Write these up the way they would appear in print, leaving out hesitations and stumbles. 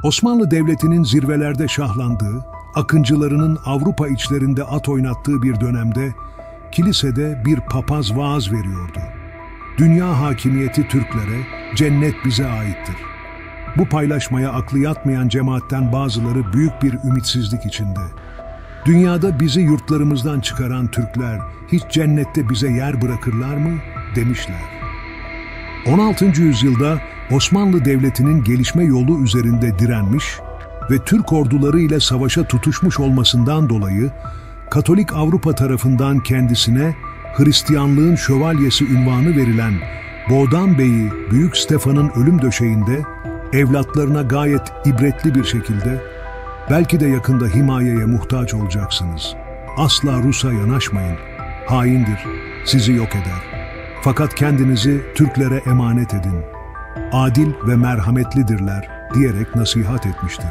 Osmanlı Devleti'nin zirvelerde şahlandığı, akıncılarının Avrupa içlerinde at oynattığı bir dönemde kilisede bir papaz vaaz veriyordu. Dünya hakimiyeti Türklere, cennet bize aittir. Bu paylaşmaya aklı yatmayan cemaatten bazıları büyük bir ümitsizlik içinde. Dünyada bizi yurtlarımızdan çıkaran Türkler hiç cennette bize yer bırakırlar mı demişler. 16. yüzyılda Osmanlı Devleti'nin gelişme yolu üzerinde direnmiş ve Türk orduları ile savaşa tutuşmuş olmasından dolayı Katolik Avrupa tarafından kendisine Hristiyanlığın şövalyesi unvanı verilen Boğdan Bey'i Büyük Stefan'ın ölüm döşeğinde evlatlarına gayet ibretli bir şekilde "Belki de yakında himayeye muhtaç olacaksınız. Asla Rus'a yanaşmayın. Haindir, sizi yok eder. Fakat kendinizi Türklere emanet edin. Adil ve merhametlidirler" diyerek nasihat etmiştir.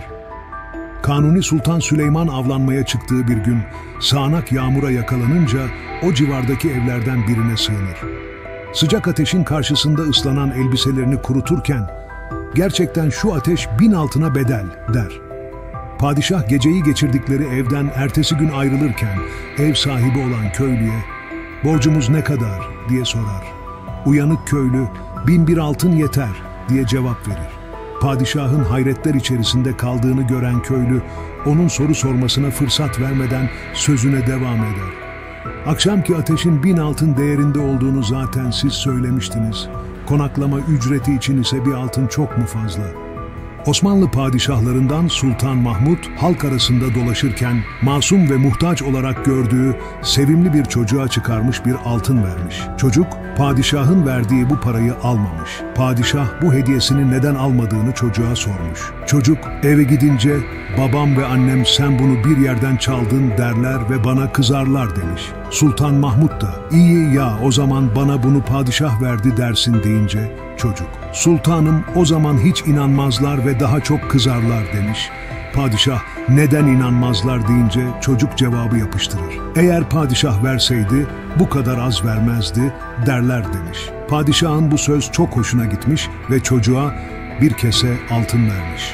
Kanuni Sultan Süleyman avlanmaya çıktığı bir gün sağanak yağmura yakalanınca o civardaki evlerden birine sığınır. Sıcak ateşin karşısında ıslanan elbiselerini kuruturken "Gerçekten şu ateş 1000 altına bedel" der. Padişah geceyi geçirdikleri evden ertesi gün ayrılırken ev sahibi olan köylüye "Borcumuz ne kadar?" diye sorar. Uyanık köylü "1001 altın yeter" diye cevap verir. Padişahın hayretler içerisinde kaldığını gören köylü onun soru sormasına fırsat vermeden sözüne devam eder. "Akşamki ateşin 1000 altın değerinde olduğunu zaten siz söylemiştiniz. Konaklama ücreti için ise bir altın çok mu fazla?" Osmanlı padişahlarından Sultan Mahmud halk arasında dolaşırken masum ve muhtaç olarak gördüğü sevimli bir çocuğa çıkarmış bir altın vermiş. Çocuk padişahın verdiği bu parayı almamış. Padişah bu hediyesini neden almadığını çocuğa sormuş. Çocuk eve gidince "Babam ve annem sen bunu bir yerden çaldın derler ve bana kızarlar" demiş. Sultan Mahmud da "İyi ya, o zaman bana bunu padişah verdi dersin" deyince çocuk "Sultanım, o zaman hiç inanmazlar ve daha çok kızarlar" demiş. Padişah "Neden inanmazlar?" deyince çocuk cevabı yapıştırır. "Eğer padişah verseydi bu kadar az vermezdi derler" demiş. Padişahın bu söz çok hoşuna gitmiş ve çocuğa bir kese altın vermiş.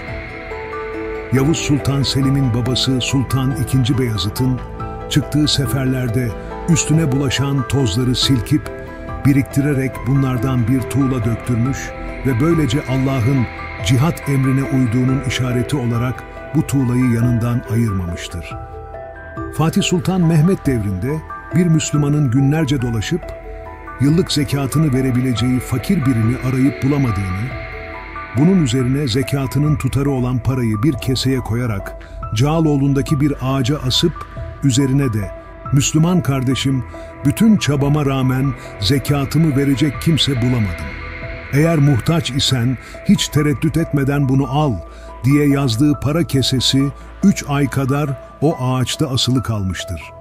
Yavuz Sultan Selim'in babası Sultan II. Beyazıt'ın çıktığı seferlerde üstüne bulaşan tozları silkip biriktirerek bunlardan bir tuğla döktürmüş ve böylece Allah'ın cihat emrine uyduğunun işareti olarak bu tuğlayı yanından ayırmamıştır. Fatih Sultan Mehmet devrinde bir Müslümanın günlerce dolaşıp yıllık zekatını verebileceği fakir birini arayıp bulamadığını, bunun üzerine zekatının tutarı olan parayı bir keseye koyarak Cağaloğlu'ndaki bir ağaca asıp üzerine de "Müslüman kardeşim, bütün çabama rağmen zekatımı verecek kimse bulamadım. Eğer muhtaç isen hiç tereddüt etmeden bunu al" diye yazdığı para kesesi 3 ay kadar o ağaçta asılı kalmıştır.